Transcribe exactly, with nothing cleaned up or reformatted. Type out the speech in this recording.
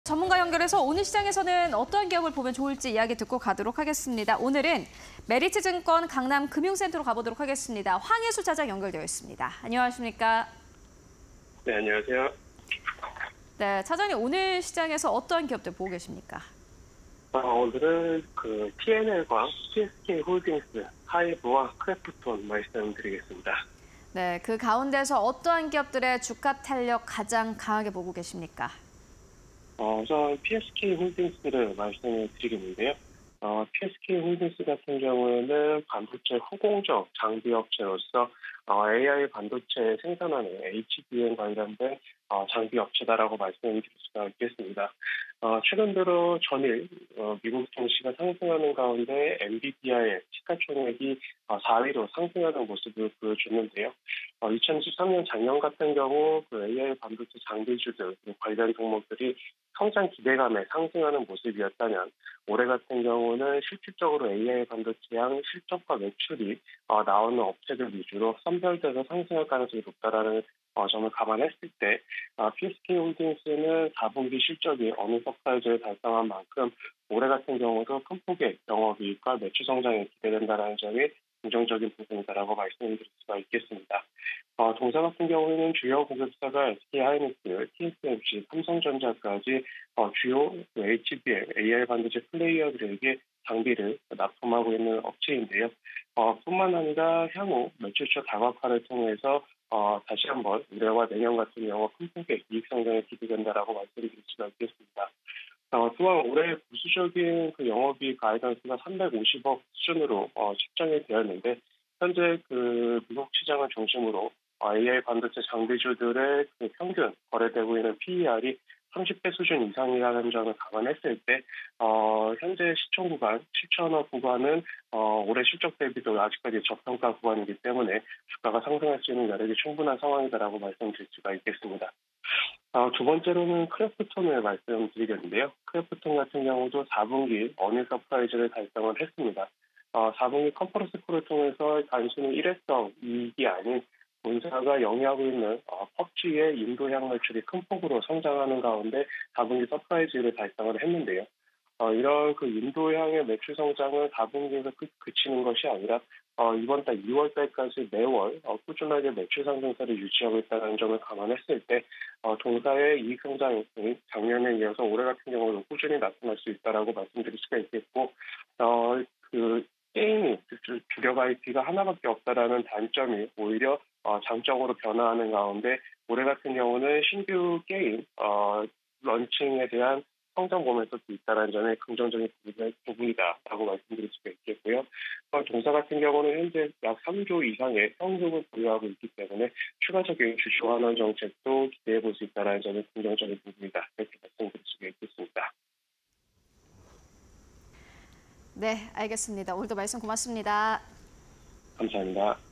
전문가 연결해서 오늘 시장에서는 어떤 기업을 보면 좋을지 이야기 듣고 가도록 하겠습니다. 오늘은 메리츠증권 강남금융센터로 가보도록 하겠습니다. 황혜수 차장 연결되어 있습니다. 안녕하십니까? 네, 안녕하세요. 네, 차장님 오늘 시장에서 어떠한 기업들 보고 계십니까? 어, 오늘은 그 티엔엘과 피에스케이홀딩스, 하이브와 크래프톤 말씀드리겠습니다. 네, 그 가운데서 어떠한 기업들의 주가 탄력 가장 강하게 보고 계십니까? 어, 우선 피에스케이홀딩스를 말씀을 드리겠는데요. 어, 피에스케이홀딩스 같은 경우에는 반도체 후공정 장비 업체로서 어, 에이아이 반도체 생산하는 에이치비엠 관련된 어, 장비 업체다라고 말씀드릴 수가 있겠습니다. 어, 최근 들어 전일 어, 미국 증시가 상승하는 가운데 엔비디아의 시가총액이 어, 사 위로 상승하는 모습을 보여줬는데요. 어, 이천십삼 년 작년 같은 경우 그 에이아이 반도체 장비주들 관련 종목들이 성장 기대감에 상승하는 모습이었다면 올해 같은 경우는 실질적으로 에이아이 반도체양 실적과 매출이 어, 나오는 업체들 위주로 선별돼서 상승할 가능성이 높다라는 어, 점을 감안했을 때 어, 피에스케이홀딩스는 사 분기 실적이 어느 석사이즈를 달성한 만큼 올해 같은 경우도 큰 폭의 영업이익과 매출 성장이 기대된다는 점이 긍정적인 부분이다라고 말씀드릴 수가 있겠습니다. 어, 동사 같은 경우에는 주요 고객사가 에스케이하이닉스, 티에스엠씨, 삼성전자까지 어, 주요 에이치비엠, 에이아이 반도체 플레이어들에게 장비를 납품하고 있는 업체인데요. 어, 뿐만 아니라 향후 매출처 다각화를 통해서 어, 다시 한번 올해와 내년 같은 경우 큰 폭의 이익 성장이 기대된다라고 말씀드릴 수가 있겠습니다. 어, 또한 올해 부수적인 그 영업이익 가이던스가 삼백오십억 수준으로 어, 책정이 되었는데 현재 그 미국 시장을 중심으로 어, 에이아이 반도체 장비주들의 그 평균 거래되고 있는 피이알이 삼십 배 수준 이상이라는 점을 감안했을 때 어, 현재 시총 구간, 칠천억 구간은 어, 올해 실적 대비도 아직까지 저평가 구간이기 때문에 주가가 상승할 수 있는 여력이 충분한 상황이다라고 말씀드릴 수가 있겠습니다. 어, 두 번째로는 크래프톤을 말씀드리겠는데요. 크래프톤 같은 경우도 사 분기 어닝 서프라이즈를 달성을 했습니다. 어, 사 분기 컨퍼런스 콜을 통해서 단순히 일회성 이익이 아닌 본사가 영위하고 있는 어, 펍지의 인도향 매출이 큰 폭으로 성장하는 가운데 사 분기 서프라이즈를 달성을 했는데요. 어, 이런 그 인도향의 매출 성장은 사 분기에서 끝, 그치는 것이 아니라 어, 이번 달 이월 달까지 매월 어, 꾸준하게 매출 상승세를 유지하고 있다는 점을 감안했을 때 어, 동사의 이익 성장이 작년에 이어서 올해 같은 경우는 꾸준히 나타날 수 있다라고 말씀드릴 수가 있겠고, 어, 그 게임이 주- 주력 아이피가 하나밖에 없다라는 단점이 오히려 어, 장점으로 변화하는 가운데 올해 같은 경우는 신규 게임 어, 런칭에 대한 성장 보면서 있다는 점에 긍정적인 부분이다라고 말씀드릴 수가 있겠고요. 어, 동사 같은 경우는 현재 약 삼 조 이상의 현금을 보유하고 있기 때문에 추가적인 주주 환원 정책도 기대해 볼 수 있다는 점이 긍정적인 부분이다. 이렇게 말씀드릴 수가 있겠습니다. 네, 알겠습니다. 오늘도 말씀 고맙습니다. 감사합니다.